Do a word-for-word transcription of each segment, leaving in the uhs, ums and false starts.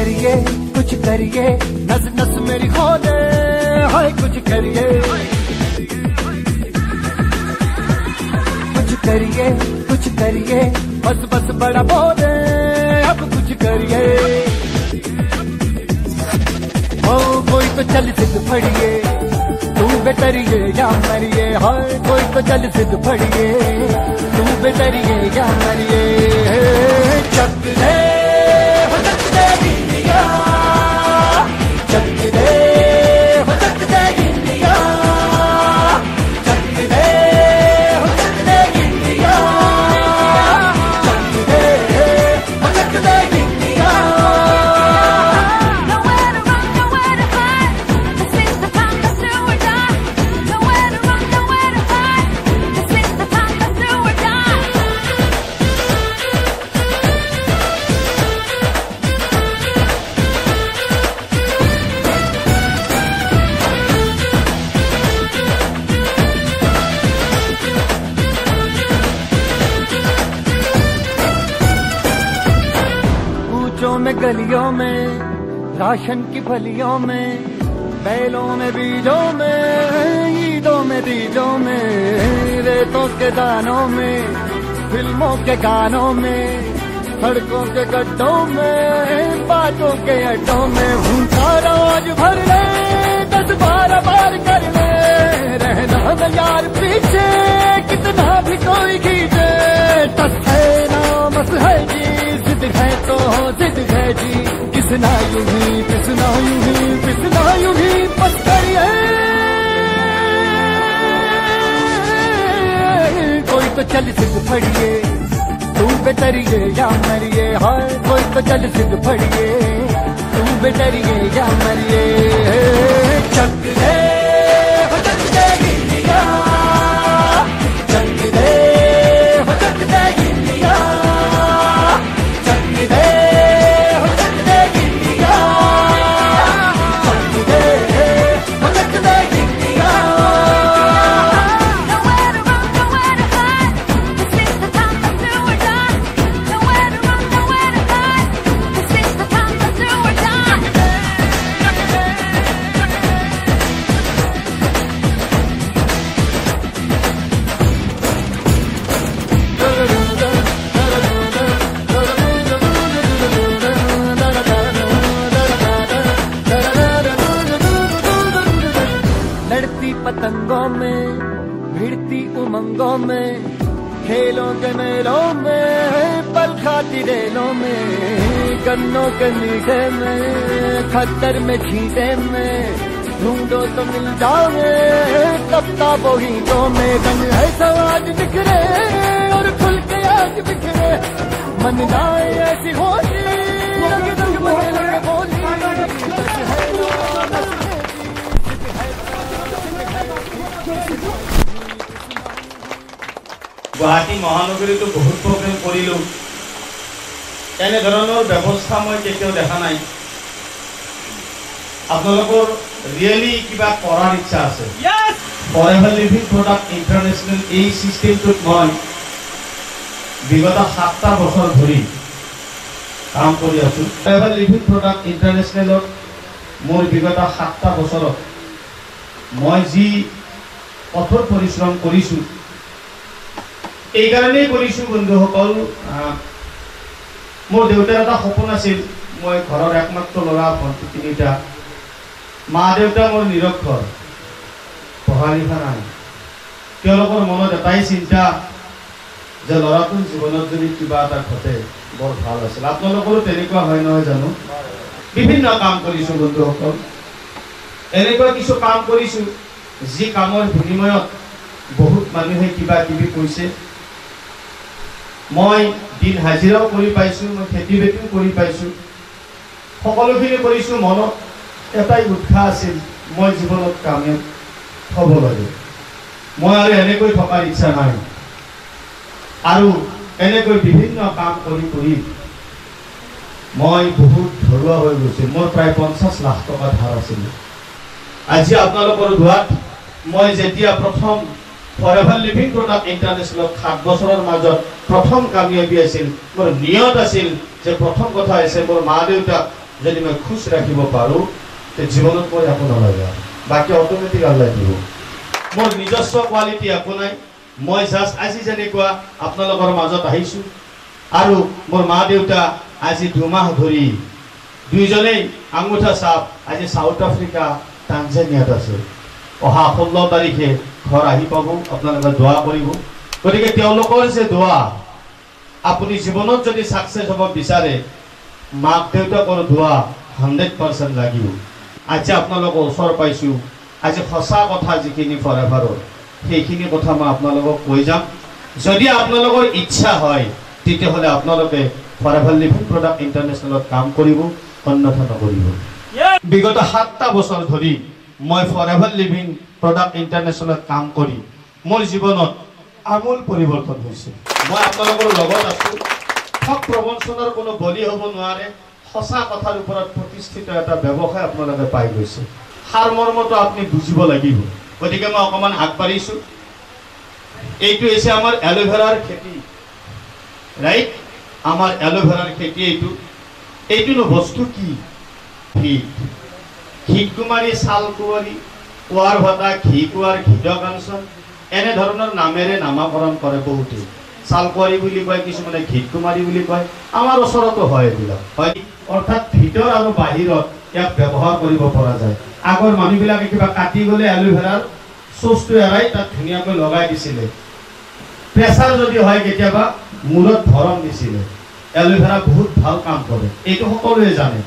करिए कुछ करिए नस नस मेरी खोले हाय कुछ करिए कुछ करिए कुछ करिए बस बस बड़ा बोले अब कुछ करिए ओ कोई तो चल सिद्ध फड़िए तू बेतरिए या मरिए हाय कोई तो चल सिद्ध फड़िए तू बेतरिए या मरिए चक दे हो चक दे इंडिया चक दे हो चक दे इंडिया चक दे हो चक दे इंडिया चक दे हो चक दे इंडिया में गलियों में राशन की फलियों में बैलों में बीजों में ईदों में तीजों में रेतों के दानों में फिल्मों के गानों में सड़कों के गड्ढों में बातों के अड्डों में भूखा रोज भर ले दस बारह बार कर ले रहना न यार पीछे कितना भी कोई खींचे टस है ना मस है जी जिद है तो जिद है जी किसना यूं ही किसना यूं ही किसना यूं ही बस करिए कोई तो चल सिद्ध फड़िए तू बेतरिए या मरिए हाय कोई तो चल सिद्ध फड़िए तू बेतरिए या मरिए चक दे हो चक दे इंडिया चक दे हो चक दे इंडिया चक दे हो चक दे इंडिया चक दे हो चक दे इंडिया पतंगों में भिड़ती उमंगों में खेलों के मेलों में पल खाती रेलों में गन्नों के मीठे में खद्दर में छींटे में ढूंढो तो मिल जाओगे तपता बोहीटों में रंग है सवाज बिखरे और खुल के आज बिखरे मन जाए ऐसी होली रंग रंग में लग बोली गुवाहाटी महानगरीतो बहुत प्रग्रेम करिलो एने धৰণৰ ব্যৱস্থা মই কেতিয়াও দেখা নাই আপোনালোকৰ ৰিয়েলি কিবা কৰাৰ ইচ্ছা আছে yes Forever Living product international এই সিস্টেমটোত মই বিগত সাতটা বছৰ ধৰি কাম কৰি আছো ফৰএভাৰ লিভিং প্ৰডাক্ট ইন্টাৰনেশ্যনেলত মোৰ বিগত সাতটা বছৰত মই যি কঠোৰ পৰিশ্ৰম কৰিছো এই কাৰণে কৰিছো বন্ধুসকল মোৰ দেউতাৰ এটা সপোন আছিল মই ঘৰৰ একমাত্ৰ ল'ৰা ভণ্টি তিনিটা মা দেউতা মোৰ নিৰক্ষৰ পঢ়া লিখা নাই তেওঁলোকৰ মনত এটাই চিন্তা যে ল'ৰাটোৰ জীৱনত যদি কিবা এটা ঘটে বৰ ভাল আছিল আপোনালোকৰো তেনেকুৱা হয় নহয় জানো বিভিন্ন কাম কৰিছো বন্ধুসকল এনেকুৱা কিছু কাম কৰিছো যি কামৰ বিনিময়ত বহুত মানুহে কিবা কিবি কৈছে মই দিন হাজিৰাও কৰি পাইছো মই খেতি বাতিও কৰি পাইছো সকলোখিনি কৰিছো মনত এটাই উৎসাহ আছিল মই জীৱনত কামিয়াব হ'ব লাগে মই আৰু এনেকৈ থকাৰ ইচ্ছা নাই আৰু এনেকৈ বিভিন্ন কাম কৰি কৰি মই বহুত ধৰুৱা হৈ গৈছো মোৰ প্ৰায় পঞ্চাছ লাখ টকা ধাৰ আছিল আজি আপোনালোকৰ দুৱাত মই যেতিয়া প্ৰথম ফৰএভাৰ লিভিং প্ৰডাক্ট ইন্টাৰনেশ্যনেল সাত বছৰৰ মাজত প্ৰথম কামিয়াবি আছিল মোৰ নিয়ত আছিল যে প্ৰথম কথা আছে মোৰ মা দেউতাক যদি মই খুশ ৰাখিব পাৰোঁ তে জীৱনত মই একো নালাগে বাকী অট'মেটিক আল্লাই দিব মোৰ নিজস্ব কোৱালিটি একো নাই মই জাষ্ট আজি যেনেকুৱা আপোনালোকৰ মাজত আহিছোঁ আৰু মোৰ মা দেউতা আজি দুমাহ ধৰি দুইজনেই আঙুঠা চাপ আজি সাউথ আফ্ৰিকা টানজানিয়াত আছে অহা ষোল্ল তাৰিখে ঘৰ আহি পাব আপোনালোকে দোৱা কৰিব গতিকে তেওঁলোকৰ যে দোৱা আপুনি জীৱনত যদি সাকসেস হ'ব বিচাৰে মাক দেউতাকৰ দোৱা হাণ্ড্ৰেড পাৰ্চেণ্ট লাগিব আজি আপোনালোকক ওচৰ পাইছোঁ আজি সঁচা কথা যিখিনি ফৰেভাৰৰ সেইখিনি কথা মই আপোনালোকক কৈ যাম যদি আপোনালোকৰ ইচ্ছা হয় তেতিয়াহ'লে আপোনালোকে ফৰেভাৰ লিভিং প্ৰডাক্ট ইণ্টাৰনেশ্যনেলত কাম কৰিব অন্যথা নকৰিব বিগত সাতটা বছৰ ধৰি মই ফৰেভাৰ লিভিং প্ৰডাক্ট ইণ্টাৰনেশ্যনেলত কাম কৰি মোৰ জীৱনত আমূল পৰিৱৰ্তন হৈছে মই আপোনালোকৰ লগত আছোঁ ঠগ প্ৰবঞ্চনাৰ কোনো বলি হ'ব নোৱাৰে সঁচা কথাৰ ওপৰত প্ৰতিষ্ঠিত এটা ব্যৱসায় আপোনালোকে পাই গৈছে সাৰ মৰ্মটো আপুনি বুজিব লাগিব গতিকে মই অকণমান আগবাঢ়িছোঁ এইটো হৈছে আমাৰ এলোভেৰাৰ খেতি ৰাইট আমাৰ এলোভেৰাৰ খেতি এইটো এইটোনো বস্তু কি ঘিট ঘিট কুমাৰী ছাল কুঁৱৰী কুঁৱাৰ ভটা ঘি কুঁৱাৰ ঘিদ কাঞ্চন এনেধৰণৰ নামেৰে নামাকৰণ কৰে বহুতে ছাল কুঁৱাৰী বুলি কয় কিছুমানে ঘিট কুমাৰী বুলি কয় আমাৰ ওচৰতো হয় এইবিলাক হয় অৰ্থাৎ ভিতৰ আৰু বাহিৰত ইয়াক ব্যৱহাৰ কৰিব পৰা যায় আগৰ মানুহবিলাকে কিবা কাটি গ'লে এলোভেৰাৰ চুচটো এৰাই তাত ধুনীয়াকৈ লগাই দিছিলে প্ৰেছাৰ যদি হয় কেতিয়াবা মূৰত ভৰণ দিছিলে এলোভেৰা বহুত ভাল কাম কৰে এইটো সকলোৱে জানে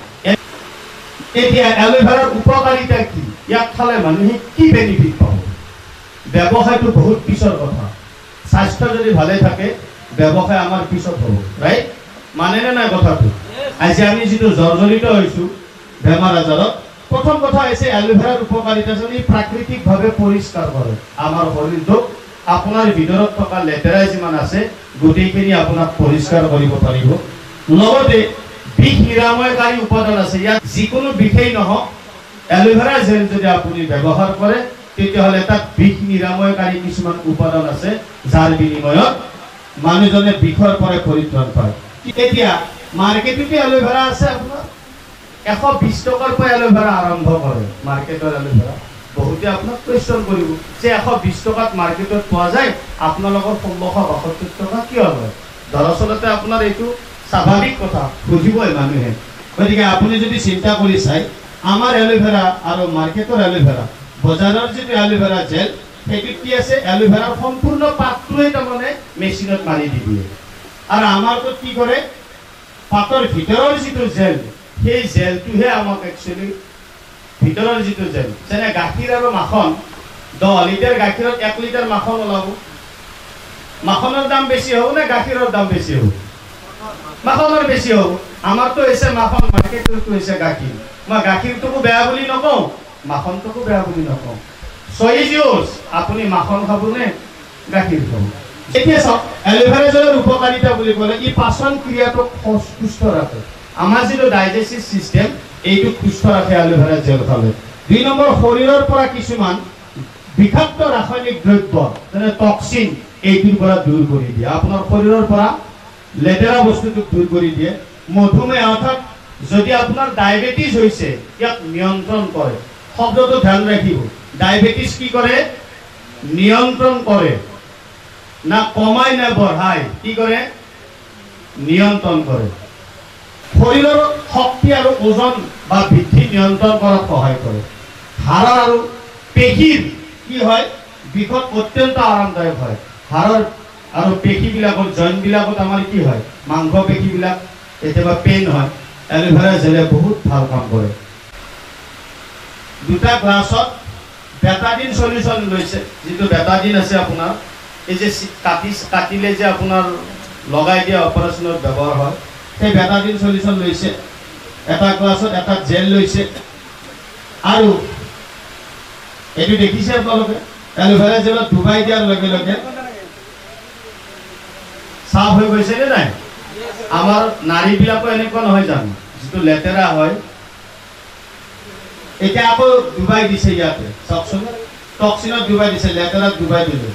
এতিয়া এলোভেৰাৰ উপকাৰিতা কি ইয়াক খালে মানুহে কি বেনিফিট পাব ব্যৱসায়টো বহুত পিছৰ কথা স্বাস্থ্য যদি ভালে থাকে ব্যৱসায় আমাৰ পিছত হ'ব ৰাইট মানেনে নাই কথাটো আজি আমি যিটো জৰ্জৰিত হৈছোঁ বেমাৰ আজাৰত প্ৰথম কথা হৈছে এলোভেৰাৰ উপকাৰিতা যদি প্ৰাকৃতিকভাৱে পৰিষ্কাৰ কৰে আমাৰ শৰীৰটোক আপোনাৰ ভিতৰত থকা লেতেৰা যিমান আছে গোটেইখিনি আপোনাক পৰিষ্কাৰ কৰিব পাৰিব লগতে বিষ নিৰাময়কাৰী উপাদান আছে ইয়াত যিকোনো বিষেই নহওক এলোভেৰা জেল যদি আপুনি ব্যৱহাৰ কৰে তেতিয়াহ'লে তাত বিষ নিৰাময়কাৰী কিছুমান উপাদান আছে যাৰ বিনিময়ত মানুহজনে বিষৰ পৰা পৰিত্ৰাণ পায় এতিয়া মাৰ্কেটতে এলোভেৰা আছে আপোনাৰ এশ বিশ টকাৰ পৰা এলোভেৰা আৰম্ভ কৰে মাৰ্কেটৰ এলোভেৰা বহুতে আপোনাক কুৱেশ্যন কৰিব যে এশ বিশ টকাত মাৰ্কেটত পোৱা যায় আপোনালোকৰ ষোল্লশ বাসত্তৰ টকা কিয় লয় দৰাচলতে আপোনাৰ এইটো স্বাভাৱিক কথা বুজিবই মানুহে গতিকে আপুনি যদি চিন্তা কৰি চাই আমাৰ এলোভেৰা আৰু মাৰ্কেটৰ এলোভেৰা বজাৰৰ যিটো এলোভেৰা জেল সেইটোত কি আছে এলোভেৰাৰ সম্পূৰ্ণ পাতটোৱে তাৰমানে মেচিনত মাৰি দি দিয়ে আৰু আমাৰটোত কি কৰে পাতৰ ভিতৰৰ যিটো জেল সেই জেলটোহে আমাক একচুৱেলি ভিতৰৰ যিটো জেল যেনে গাখীৰ আৰু মাখন দহ লিটাৰ গাখীৰত এক লিটাৰ মাখন ওলাব মাখনৰ দাম বেছি হ'ব নে গাখীৰৰ দাম বেছি হ'ব মাখনৰ বেছি হ'ব আমাৰতো হৈছে মাখন মাৰ্কেটৰটো হৈছে গাখীৰ মই গাখীৰটোকো বেয়া বুলি নকওঁ মাখনটোকো বেয়া বুলি নকওঁ চইজ ইউজ আপুনি মাখন খাব নে গাখীৰ খাব এতিয়া চাওক এলোভেৰা জেলৰ উপকাৰিতা বুলি ক'লে ই পাচন ক্ৰিয়াটোক সুস্থ ৰাখে আমাৰ যিটো ডাইজেষ্টিভ চিষ্টেম এইটো সুস্থ ৰাখে এলোভেৰা জেল খালে দুই নম্বৰ শৰীৰৰ পৰা কিছুমান বিষাক্ত ৰাসায়নিক দ্ৰব্য যেনে টক্সিন এইটোৰ পৰা দূৰ কৰি দিয়ে আপোনাৰ শৰীৰৰ পৰা লেতেৰা বস্তুটোক দূৰ কৰি দিয়ে মধুমেহ অৰ্থাৎ যদি আপোনাৰ ডায়েবেটিছ হৈছে ইয়াক নিয়ন্ত্ৰণ কৰে শব্দটো ধ্যান ৰাখিব ডায়েবেটিছ কি কৰে নিয়ন্ত্ৰণ কৰে না কমাই না বঢ়ায় কি কৰে নিয়ন্ত্ৰণ কৰে শৰীৰৰ শক্তি আৰু ওজন বা বৃদ্ধি নিয়ন্ত্ৰণ কৰাত সহায় কৰে হাড়ৰ আৰু পেশীৰ কি হয় বিষত অত্যন্ত আৰামদায়ক হয় হাড়ৰ আৰু পেশীবিলাকৰ জইণ্টবিলাকত আমাৰ কি হয় মাংস পেশীবিলাক কেতিয়াবা পেইন হয় এলোভেৰা জেলে বহুত ভাল কাম কৰে দুটা গ্লাছত বেটাডিন সলিউশন লৈছে যিটো বেটাডিন আছে আপোনাৰ এই যে কাটি কাটিলে যে আপোনাৰ লগাই দিয়া অপাৰেশ্যনত ব্যৱহাৰ হয় সেই বেটাডিন সলিউশন লৈছে এটা গ্লাছত এটা জেল লৈছে আৰু এইটো দেখিছে আপোনালোকে এলোভেৰা জেলত ডুবাই দিয়াৰ লগে লগে সাফ হৈ গৈছে নে নাই আমাৰ নাৰীবিলাকো এনেকুৱা নহয় জানো যিটো লেতেৰা হয় এতিয়া আকৌ ডুবাই দিছে ইয়াতে চাওকচোন টক্সিনত ডুবাই দিছে লেতেৰাত ডুবাই দিলে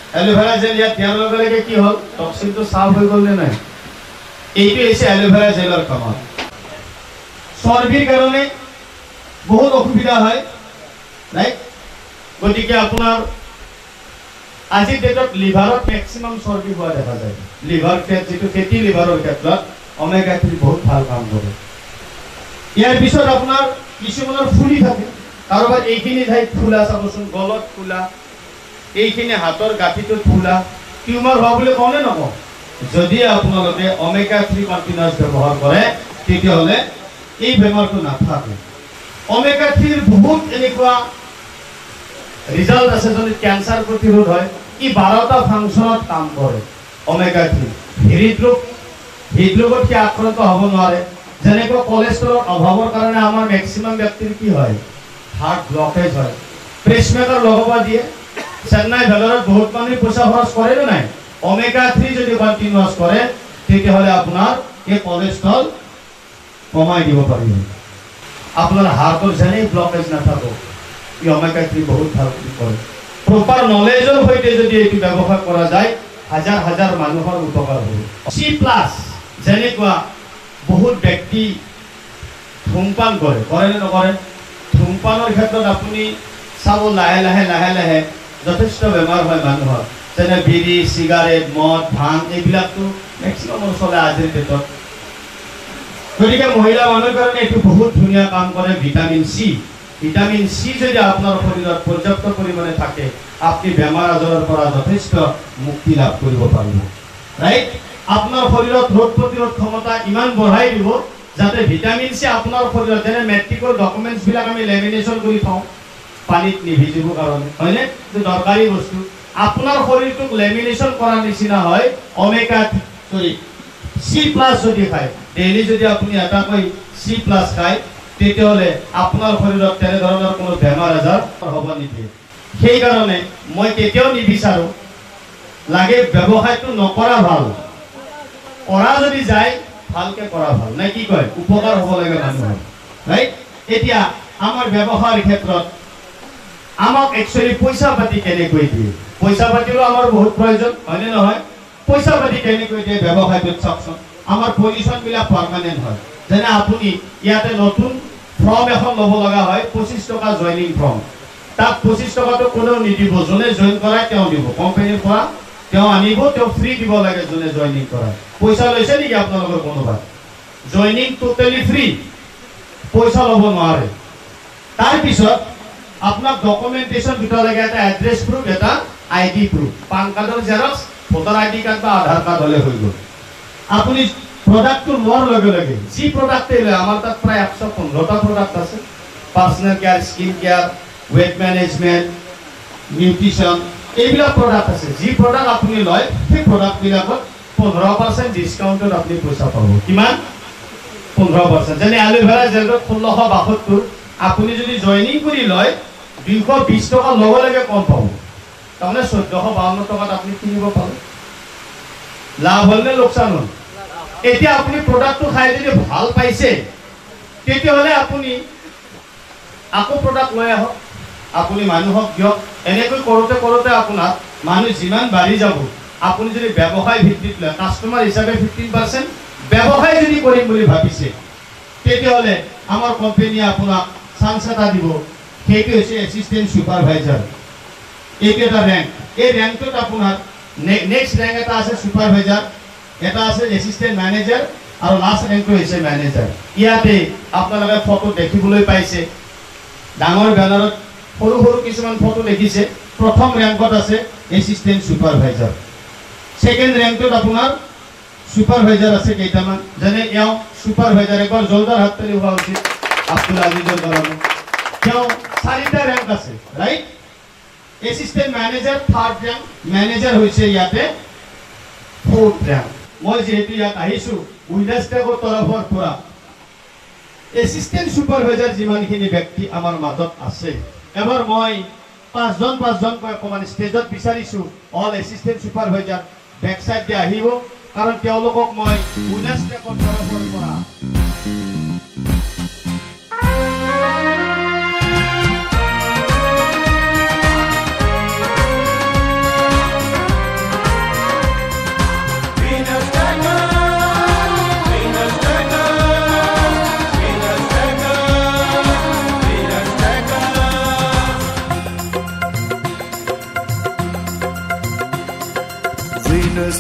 এলোভেৰা জেল ইয়াত দিয়াৰ লগে লগে কি হ'ল টক্সিনটো সাফ হৈ গ'ল নে নাই এইটো হৈছে এলোভেৰা জেলৰ কাম চৰ্বিৰ কাৰণে বহুত অসুবিধা হয় ৰাইট গতিকে আপোনাৰ আজিৰ ডেটত লিভাৰত ম্যাক্সিমাম চৰ্বি হোৱা দেখা যায় লিভাৰ ফেট যেটো ফেটি লিভাৰৰ ক্ষেত্ৰত ওমেগা থ্ৰী বহুত ভাল কাম কৰে ইয়াৰ পিছত আপোনাৰ কিছুমানৰ ফুলি থাকে কাৰোবাৰ এইখিনি ঠাইত ফুলা চাবচোন গলত ফুলা এইখিনি হাতৰ গাঁঠিটোত ফুলা টিউমাৰ হোৱা বুলি কওঁনে নকওঁ যদি আপোনালোকে ওমেগা থ্ৰী কণ্টিনিউয়াছ ব্যৱহাৰ কৰে তেতিয়াহ'লে এই বেমাৰটো নাথাকে ওমেগা থ্ৰীৰ বহুত এনেকুৱা ৰিজাল্ট আছে যদি ক্যান্সাৰ প্ৰতিৰোধ হয় ই বাৰটা ফাংচনত কাম কৰে ওমেগা থ্ৰী হৃদৰোগ হৃদৰোগত কি আক্ৰান্ত হ'ব নোৱাৰে যেনেকৈ কোলেষ্ট্ৰলৰ অভাৱৰ কাৰণে আমাৰ ম্যাক্সিমাম ব্যক্তিৰ কি হয় হাৰ্ট ব্লকেজ হয় প্ৰেছমেকাৰ লগাব দিয়ে চেন্নাই ভেলোৰত বহুত মানুহে পইচা খৰচ কৰে নে নাই ওমেগা থ্ৰী যদি কণ্টিনিউয়াছ কৰে তেতিয়াহ'লে আপোনাৰ এই কোলেষ্ট্ৰল কমাই দিব পাৰিব আপোনাৰ হাৰ্টৰ যেনে ব্লকেজ নাথাকক ই ওমেগা থ্ৰী বহুত ভাল কৰে প্ৰপাৰ নলেজৰ সৈতে যদি এইটো ব্যৱহাৰ কৰা যায় হাজাৰ হাজাৰ মানুহৰ উপকাৰ হ'ব সি প্লাছ যেনেকুৱা বহুত ব্যক্তি ধূমপান কৰে কৰে নে নকৰে ধূমপানৰ ক্ষেত্ৰত আপুনি চাব লাহে লাহে লাহে লাহে যথেষ্ট বেমাৰ হয় মানুহৰ যেনে বিড়ি সিগাৰেট মদ ভাং এইবিলাকতো ম্যাক্সিমাম চলে আজিৰ ডেটত গতিকে মহিলা মানুহৰ কাৰণে এইটো বহুত ধুনীয়া কাম কৰে ভিটামিন সি ভিটামিন সি যদি আপোনাৰ শৰীৰত পৰ্যাপ্ত পৰিমাণে থাকে আপুনি বেমাৰ আজাৰৰ পৰা যথেষ্ট মুক্তি লাভ কৰিব পাৰিব ৰাইট আপোনাৰ শৰীৰত ৰোগ প্ৰতিৰোধ ক্ষমতা ইমান বঢ়াই দিব যাতে ভিটামিন সি আপোনাৰ শৰীৰত যেনে মেট্ৰিকৰ ডকুমেন্টছ বিলাক আমি লেমিনেশন কৰি পাওঁ পানীত নিভিজিব কাৰণে হয়নে যে দৰকাৰী বস্তু আপোনাৰ শৰীৰটোক লেমিনেশন কৰাৰ নিচিনা হয় ওমেগা সৰি সি প্লাছ যদি খায় ডেইলি যদি আপুনি এটা কৈ সি প্লাছ খায় তেতিয়াহ'লে আপোনাৰ শৰীৰত তেনে ধৰণৰ কোনো বেমাৰ আজাৰ হ'ব নিদিয়ে সেই কাৰণে মই কেতিয়াও নিবিচাৰো লাগে ব্যৱসায়টো নকৰা ভাল কৰা যদি যায় ভালকে কৰা ভাল নাই কি কয় উপকাৰ হ'ব লাগে মানুহৰ ৰাইট এতিয়া আমাৰ ব্যৱসায়ৰ ক্ষেত্ৰত আমাক একচুয়ালি পইচা পাতি কেনেকৈ দিয়ে পইচা পাতিৰো আমাৰ বহুত প্ৰয়োজন হয়নে নহয় পইচা পাতি কেনেকৈ দিয়ে ব্যৱসায়টোত চাওকচোন আমাৰ পজিশন বিলাক পাৰ্মানেন্ট হয় যেনে আপুনি ইয়াতে নতুন ফৰ্ম এখন ল'ব লগা হয় পঁচিছ টকা জয়নিং ফৰ্ম তাত পঁচিছ টকাটো কোনেও নিদিব যোনে জইন কৰায় তেওঁ দিব কোম্পানীৰ পৰা তেওঁ আনিব তেওঁ ফ্ৰী দিব লাগে যোনে জয়নিং কৰায় পইচা লৈছে নেকি আপোনালোকৰ কোনোবা জয়নিং টোটালি ফ্ৰী পইচা ল'ব নোৱাৰে তাৰ পিছত আপোনাক ডকুমেন্টেশন দুটা লাগে এটা এড্ৰেছ প্ৰুফ এটা আইডি প্ৰুফ পান কাৰ্ডৰ জেৰক্স ভোটাৰ আইডি কাৰ্ড বা আধাৰ কাৰ্ড হলে হৈ গ'ল আপুনি প্ৰডাক্টটো লোৱাৰ লগে লগে যি প্ৰডাক্টে লয় আমাৰ তাত প্ৰায় একশ পোন্ধৰটা প্ৰডাক্ট আছে personal care skin care weight management nutrition এইবিলাক প্ৰডাক্ট আছে যি প্ৰডাক্ট আপুনি লয় সেই প্ৰডাক্ট বিলাকত পোন্ধৰ পাৰ্চেণ্ট ডিসকাউন্টত আপুনি পইচা পাব কিমান পোন্ধৰ পাৰ্চেণ্ট যেনে এলোভেৰা জেলত ষোল্লশ বাসত্তৰ আপুনি যদি জয়নিং কৰি লয় দুইশ বিশ টকা লগে লগে কম পাব তাৰমানে চৈধ্যশ বাৱন্ন টকাত আপুনি কিনিব পাব লাভ হ'ল নে লোকচান হ'ল এতিয়া আপুনি প্ৰডাক্টটো খাই যদি ভাল পাইছে তেতিয়াহ'লে আপুনি আকৌ প্ৰডাক্ট লৈ আহক আপুনি মানুহক দিয়ক এনেকৈ কৰোতে কৰোতে আপোনাৰ মানুহ যিমান বাঢ়ি যাব আপুনি যদি ব্যৱসায় ভিত্তিত লয় কাস্টমাৰ হিচাপে ফিফটিন পাৰ্চেণ্ট ব্যৱসায় যদি কৰিম বুলি ভাবিছে তেতিয়াহ'লে আমাৰ কোম্পানীয়ে আপোনাক চান্স এটা দিব সেইটো হৈছে এসিস্ট্যান্ট সুপাৰভাইজাৰ এইটো এটা ৰেংক এই ৰেংকটোত আপোনাৰ নেক্সট ৰেংক এটা আছে সুপাৰভাইজাৰ এটা আছে এসিস্ট্যান্ট ম্যানেজাৰ আৰু লাষ্ট ৰেংকটো হৈছে ম্যানেজাৰ ইয়াতে আপোনালোকে ফটো দেখিবলৈ পাইছে ডাঙৰ বেনাৰত সৰু সৰু কিছুমান ফটো দেখিছে প্ৰথম ৰেংকত আছে এসিস্ট্যান্ট সুপাৰভাইজাৰ সেকেন্ড ৰেংকটোত আপোনাৰ সুপাৰভাইজাৰ আছে কেইটামান যেনে এওঁ সুপাৰভাইজাৰ একবাৰ জলদাৰ হাত তালি হোৱা উচিত আব্দুল আজিজৰ কাৰণে তেওঁ চাৰিটা ৰেংক আছে right assistant manager third rank manager হৈছে ইয়াতে ফোর্থ ৰেংক মই যেহেতু ইয়াত আহিছো উইলাষ্টাকৰ তৰফৰ পৰা এসিস্ট্যান্ট সুপাৰভাইজাৰ যিমানখিনি ব্যক্তি আমাৰ মাজত আছে এবাৰ মই পাঁচজন পাঁচজন কৈ অকমান ষ্টেজত বিচাৰিছো all assistant supervisor back side দি আহিব কাৰণ তেওঁলোকক মই উইলাষ্টাকৰ তৰফৰ পৰা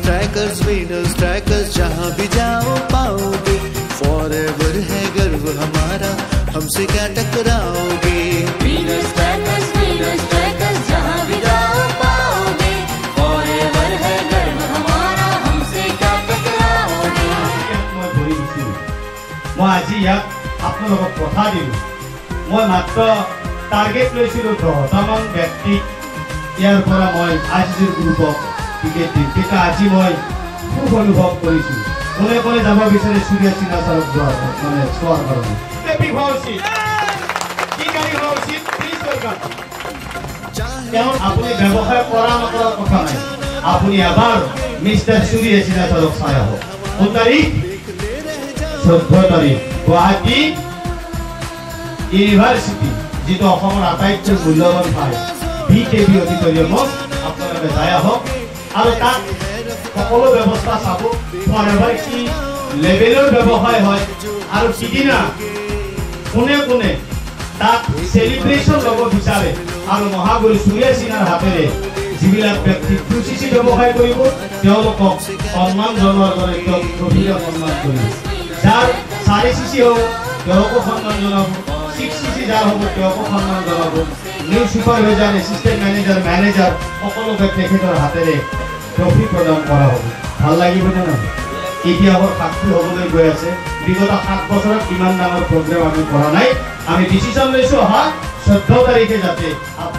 स्ट्राइकर्स विनर्स स्ट्राइकर्स जहाँ भी जाओ पाओगे फॉरएवर है गर्व हमारा हमसे क्या टकराओगे विनर्स स्ट्राइकर्स विनर्स स्ट्राइकर्स जहाँ भी जाओ पाओगे फॉरएवर है गर्व हमारा हमसे क्या टकराओगे মই ধৰি দিছিলোঁ মই আজি ইয়াত আপোনাৰ লগত কথা দিলোঁ মই মাত্ৰ টাৰ্গেট লৈছিলোঁ দহটামান ব্যক্তিক ইয়াৰ পৰা মই আজিৰ গ্ৰুপক টিকেট দিম কিন্তু আজি মই খুব অনুভৱ কৰিছোঁ কোনে কোনে যাব বিচাৰে সূৰ্য সিনহা ছাৰক যোৱাৰ মানে চোৱাৰ কাৰণে এপি হোৱা উচিত কি গাড়ী হোৱা উচিত প্লিজ ৱেলকাম তেওঁ আপুনি ব্যৱসায় কৰা নকৰাৰ কথা নাই আপুনি এবাৰ মিষ্টাৰ সূৰ্য সিনহা ছাৰক চাই আহক কোন তাৰিখ চৈধ্য তাৰিখ গুৱাহাটী ইউনিভাৰ্চিটি যিটো অসমৰ আটাইতকৈ মূল্যৱান ঠাই বি কে বি অডিটৰিয়ামত আপোনালোকে যাই আহক আৰু তাত সকলো ব্যৱস্থা চাব ফৰএভাৰ কি লেভেলৰ ব্যৱসায় হয় আৰু সিদিনা কোনে কোনে তাত চেলিব্ৰেশ্যন ল'ব বিচাৰে আৰু মহাগুৰু সূৰ্য সিনহাৰ হাতেৰে যিবিলাক ব্যক্তি খুচিচি ব্যৱসায় কৰিব তেওঁলোকক সন্মান জনোৱাৰ দৰে তেওঁক গভীৰ সন্মান কৰিব যাৰ চাৰি চিচি হ'ব তেওঁকো সন্মান জনাব ছিক্স চিচি যাৰ হ'ব তেওঁকো সন্মান জনাব new supervisor assistant manager manager সকলোকে তেখেতৰ হাতেৰে ট্ৰফি প্ৰদান কৰা হ'ব ভাল লাগিবনে নহয় এতিয়া আমাৰ সাক্ষী হ'বলৈ গৈ আছে বিগত সাত বছৰত ইমান ডাঙৰ প্ৰগ্ৰেম আমি কৰা নাই আমি ডিচিশ্যন লৈছোঁ অহা চৈধ্য তাৰিখে যাতে